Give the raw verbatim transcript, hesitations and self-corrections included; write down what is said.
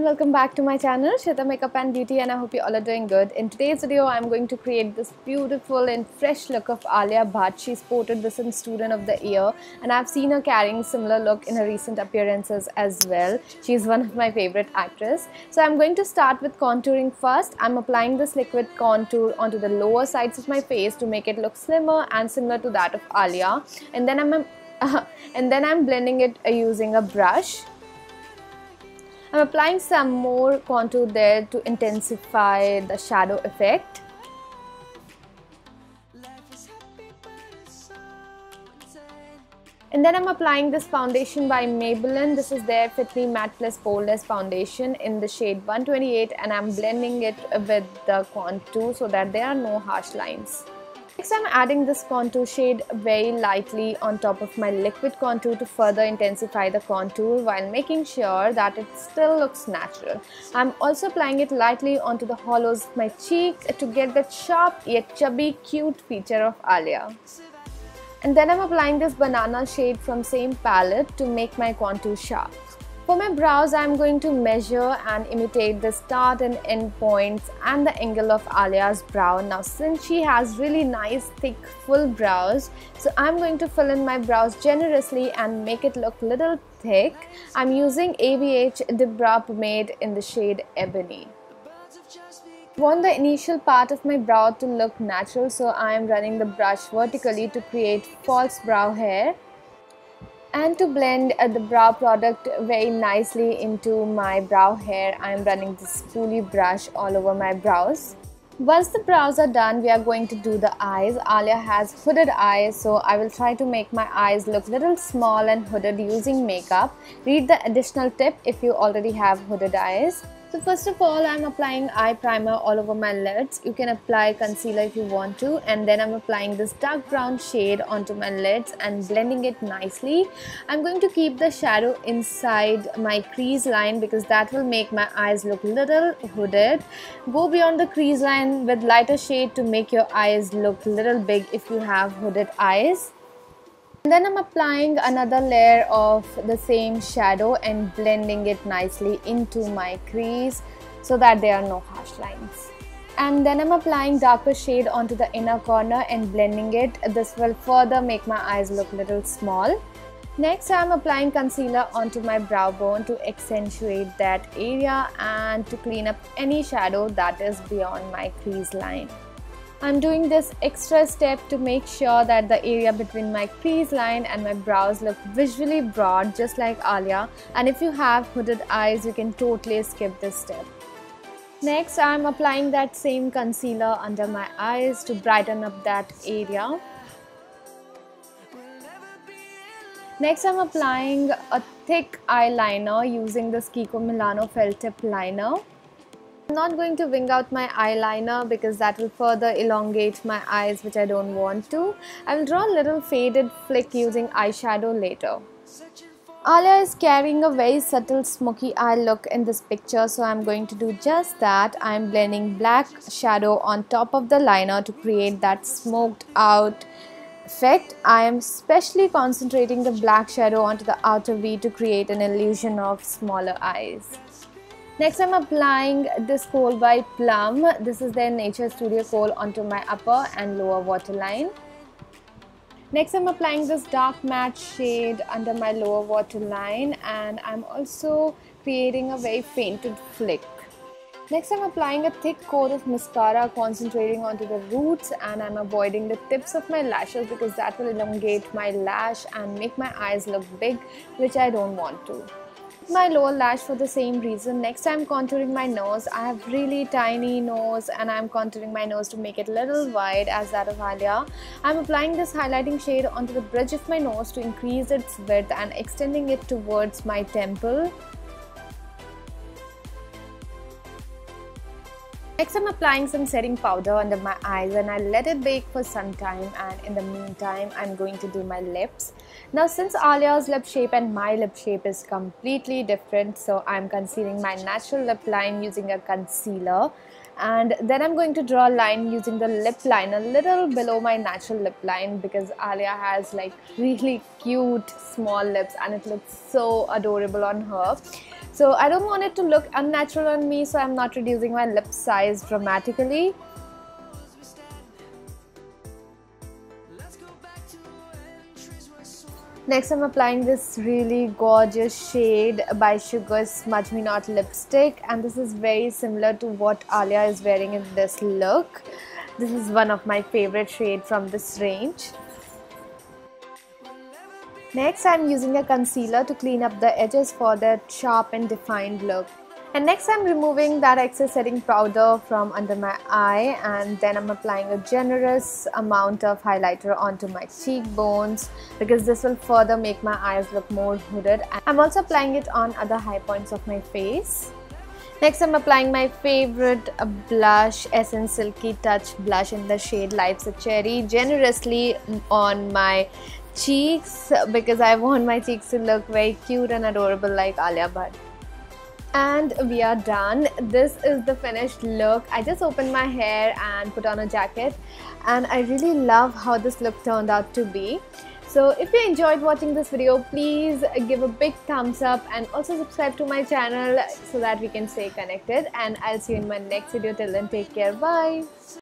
welcome back to my channel Shweta Makeup and Beauty, and I hope you all are doing good. In today's video, I'm going to create this beautiful and fresh look of Alia Bhatt. She spotted this in Student of the Year, and I've seen her carrying similar look in her recent appearances as well. She's one of my favorite actresses. So I'm going to start with contouring first. I'm applying this liquid contour onto the lower sides of my face to make it look slimmer and similar to that of Alia. And then I'm uh, and then I'm blending it uh, using a brush. I'm applying some more contour there to intensify the shadow effect. And then I'm applying this foundation by Maybelline. This is their Fit Me Matte Plus Poreless Foundation in the shade one twenty-eight, and I'm blending it with the contour so that there are no harsh lines. Next, I'm adding this contour shade very lightly on top of my liquid contour to further intensify the contour while making sure that it still looks natural. I'm also applying it lightly onto the hollows of my cheek to get that sharp yet chubby cute feature of Alia. And then I'm applying this banana shade from same palette to make my contour sharp. For my brows, I'm going to measure and imitate the start and end points and the angle of Alia's brow. Now, since she has really nice thick full brows, so I'm going to fill in my brows generously and make it look little thick. I'm using A B H Dip Brow Pomade in the shade Ebony. I want the initial part of my brow to look natural, so I am running the brush vertically to create false brow hair. And to blend uh, the brow product very nicely into my brow hair, I am running this spoolie brush all over my brows. Once the brows are done, we are going to do the eyes. Alia has hooded eyes, so I will try to make my eyes look little small and hooded using makeup. Read the additional tip if you already have hooded eyes. So first of all, I'm applying eye primer all over my lids. You can apply concealer if you want to, and then I'm applying this dark brown shade onto my lids and blending it nicely. I'm going to keep the shadow inside my crease line because that will make my eyes look little hooded. Go beyond the crease line with lighter shade to make your eyes look little big if you have hooded eyes. And then I'm applying another layer of the same shadow and blending it nicely into my crease so that there are no harsh lines. And then I'm applying darker shade onto the inner corner and blending it. This will further make my eyes look little small. Next, I'm applying concealer onto my brow bone to accentuate that area and to clean up any shadow that is beyond my crease line. I'm doing this extra step to make sure that the area between my crease line and my brows look visually broad just like Alia, and if you have hooded eyes, you can totally skip this step. Next, I'm applying that same concealer under my eyes to brighten up that area. Next, I'm applying a thick eyeliner using this Kiko Milano Felt Tip Liner. I'm not going to wing out my eyeliner because that will further elongate my eyes, which I don't want to. I will draw a little faded flick using eyeshadow later. Alia is carrying a very subtle smoky eye look in this picture, so I'm going to do just that. I'm blending black shadow on top of the liner to create that smoked out effect. I am especially concentrating the black shadow onto the outer V to create an illusion of smaller eyes. Next, I'm applying this kohl by Plum. This is their Nature Studio Kohl onto my upper and lower waterline. Next, I'm applying this dark matte shade under my lower waterline, and I'm also creating a very fainted flick. Next, I'm applying a thick coat of mascara, concentrating onto the roots, and I'm avoiding the tips of my lashes because that will elongate my lash and make my eyes look big, which I don't want to. My lower lash for the same reason. Next, I'm contouring my nose. I have really tiny nose and I'm contouring my nose to make it a little wide as that of Alia. I'm applying this highlighting shade onto the bridge of my nose to increase its width and extending it towards my temple. Next, I'm applying some setting powder under my eyes and I let it bake for some time, and in the meantime, I'm going to do my lips. Now, since Alia's lip shape and my lip shape is completely different, so I'm concealing my natural lip line using a concealer, and then I'm going to draw a line using the lip line a little below my natural lip line because Alia has like really cute small lips and it looks so adorable on her. So I don't want it to look unnatural on me, so I'm not reducing my lip size dramatically. Next, I'm applying this really gorgeous shade by Sugar Smudge Me Not lipstick, and this is very similar to what Alia is wearing in this look. This is one of my favorite shades from this range. Next, I'm using a concealer to clean up the edges for that sharp and defined look. And next, I'm removing that excess setting powder from under my eye, and then I'm applying a generous amount of highlighter onto my cheekbones because this will further make my eyes look more hooded. I'm also applying it on other high points of my face. Next, I'm applying my favorite blush, Essence Silky Touch blush in the shade Life's a Cherry, generously on my cheeks because I want my cheeks to look very cute and adorable like Alia Bhatt. And we are done. This is the finished look. I just opened my hair and put on a jacket, and I really love how this look turned out to be. So if you enjoyed watching this video, please give a big thumbs up and also subscribe to my channel so that we can stay connected, and I'll see you in my next video. Till then, take care. Bye.